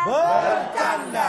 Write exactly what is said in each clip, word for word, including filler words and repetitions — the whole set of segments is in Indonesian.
Bercanda.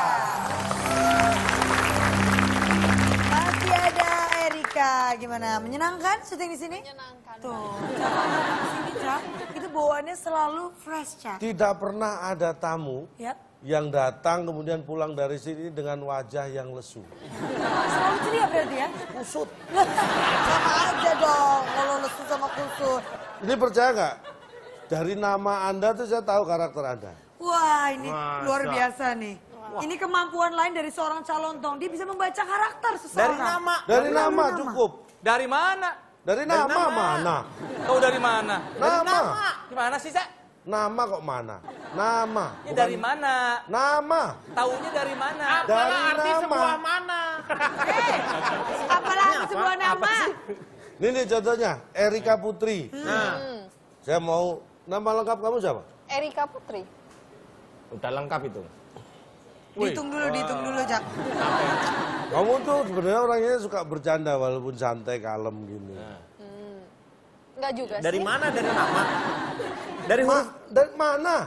Masih ada Erika, gimana? Menyenangkan syuting di sini? Menyenangkan. Tuh, Cak, di sini Cak, itu bawaannya selalu fresh Cak. Tidak pernah ada tamu Yap. yang datang kemudian pulang dari sini dengan wajah yang lesu. Selalu ceria berarti ya? Kusut. Sama aja dong, kalau lesu sama kusut. Ini percaya nggak? Dari nama Anda tuh saya tahu karakter Anda. Wah, ini Masa. luar biasa nih. Ini kemampuan lain dari seorang calon tong. Dia bisa membaca karakter seseorang. Dari nama. Dari nama nama. cukup. Dari mana? Dari nama nama. mana? Tahu dari mana? Nama. Gimana sih, Cak? Nama kok mana? Nama. Ini bukan dari mana? Nama. Taunya dari mana? Dari arti nama. sebuah mana? Apalagi sebuah nama. Ini nih contohnya, Erika Putri. Nah, Saya mau, nama lengkap kamu siapa? Erika Putri. udah lengkap itu. Dihitung dulu, dihitung dulu Cak. Kamu tuh sebenarnya orangnya suka bercanda walaupun santai, kalem gini. Enggak juga sih. Dari mana? Dari nama? Dari Ma, huruf? dari mana?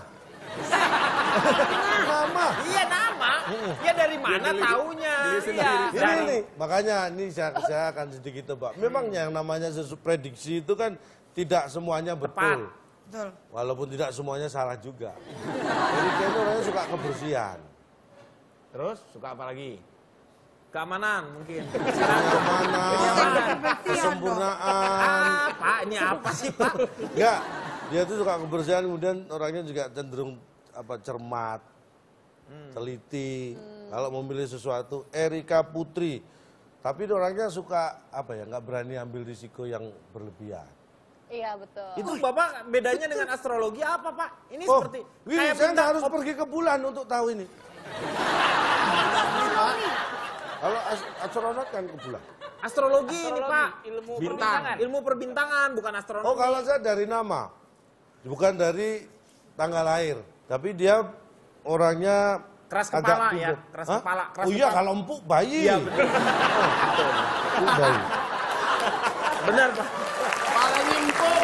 Nama. Iya nama. Ya dari mana taunya? Iya. Ini nih, makanya ini saya, saya akan sedikit tebak. Memang yang namanya sesu prediksi itu kan tidak semuanya betul. Betul. Walaupun tidak semuanya salah juga. Erika itu orangnya suka kebersihan. Terus suka apa lagi? Keamanan mungkin. Keamanan, kesempurnaan. Ah, Pak, ini apa sih Pak? Enggak, dia tuh suka kebersihan, kemudian orangnya juga cenderung apa cermat, teliti. Kalau memilih sesuatu, Erika Putri. Tapi orangnya suka apa ya, nggak berani ambil risiko yang berlebihan. Iya betul. Itu Bapak bedanya dengan astrologi apa Pak? Ini Oh, seperti Wih, kayak saya nggak bintang harus op- pergi ke bulan untuk tahu ini. Kalau as- astronot kan ke bulan. astrologi, ini Astrologi, Pak. ilmu Bintang, perbintangan. ilmu perbintangan bukan astronomi. Oh, kalau saya dari nama, bukan dari tanggal lahir, tapi dia orangnya Keras agak kepala ya, pintar. keras Hah? kepala, keras oh iya, kepala. kalau empuk bayi. Iya benar. Empuk bayi. Benar Pak. Kepalanya empuk.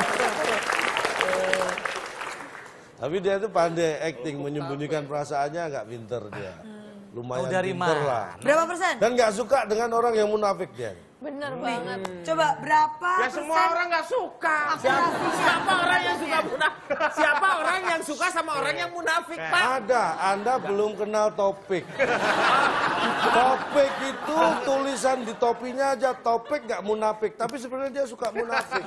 Tapi dia tuh pandai acting, menyembunyikan perasaannya agak pinter dia. Lumayan Oh, dari pinter mana? lah. Berapa persen? Dan nggak suka dengan orang yang munafik dia. Bener banget. Coba berapa Ya persen? semua orang nggak suka. Siapa, siapa orang yang suka munafik? Siapa orang yang suka sama orang yang munafik Pak? Ada, Anda belum kenal topik. Topik itu tulisan di topinya aja, topik nggak munafik. Tapi sebenarnya dia suka munafik.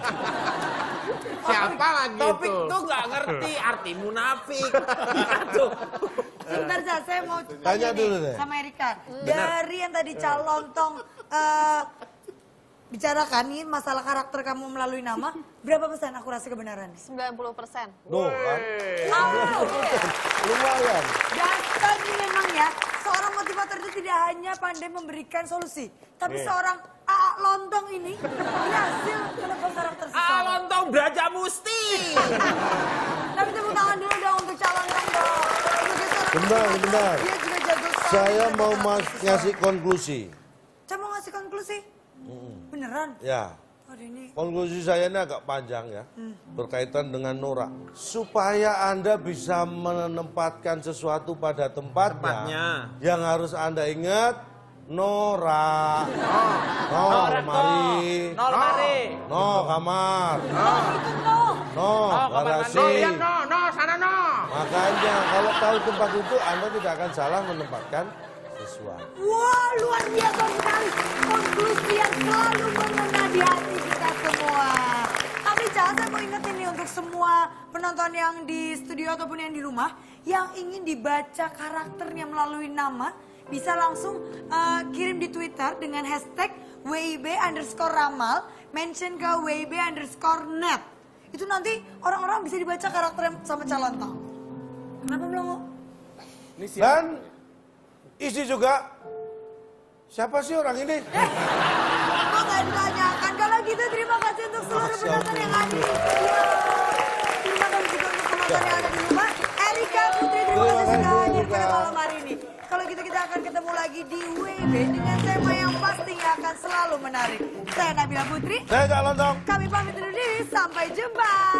Siapa lagi Topik itu? Topik tuh nggak ngerti arti munafik. Tuh. Sebentar Cak, saya mau Tanya tanya dulu nih deh. sama Erika. Dari yang tadi calon tong eh, bicarakan nih masalah karakter kamu melalui nama, berapa persen akurasi kebenaran? sembilan puluh persen. Tuh kan, Oh, lumayan. dasar ini memang ya, seorang motivator itu tidak hanya pandai memberikan solusi, tapi seorang A A lontong ini berhasil menebak karakter Ah, seseorang. lontong Braja Musti. Tapi tepuk tangan dulu dong untuk calon tong dong. Sebagai seorang Benar, motivator, benar. Dia juga jago sekali Saya menebak mau karakter mas seseorang. ngasih konklusi. Saya mau ngasih konklusi. Beneran? Ya, Waduh ini. konklusi saya ini agak panjang ya, berkaitan dengan Nora. Supaya Anda bisa menempatkan sesuatu pada tempatnya, Tempatnya. yang harus Anda ingat, Nora. No, lemari. Nol mari. No, kamar. Oh itu no. No, kamar garasi. mandi. Iya no, no, sana no. Makanya kalau tahu tempat itu, Anda tidak akan salah menempatkan sesuatu. Wah luar biasa sekali. Konklusi yang selalu mengena di hati kita semua. Tapi Cak, saya mau ingetin nih untuk semua penonton yang di studio ataupun yang di rumah, yang ingin dibaca karakternya melalui nama, bisa langsung uh, kirim di Twitter dengan hashtag W I B underscore Ramal, mention ke W I B underscore net. Itu nanti orang-orang bisa dibaca karakternya sama calon tong. Kenapa Melongo? Dan isi juga, siapa sih orang ini? Kok gak ditanyakan? Kalau gitu terima kasih untuk seluruh penonton yang ada di studio. Terima kasih juga untuk penonton yang ada di rumah. Erika Putri, terima kasih sudah hadir pada malam hari ini. Kalau gitu kita akan ketemu lagi di W B dengan tema yang pastinya akan selalu menarik. Saya Nabila Putri. Saya Cak Lontong. Kami pamit undur diri. Sampai jumpa.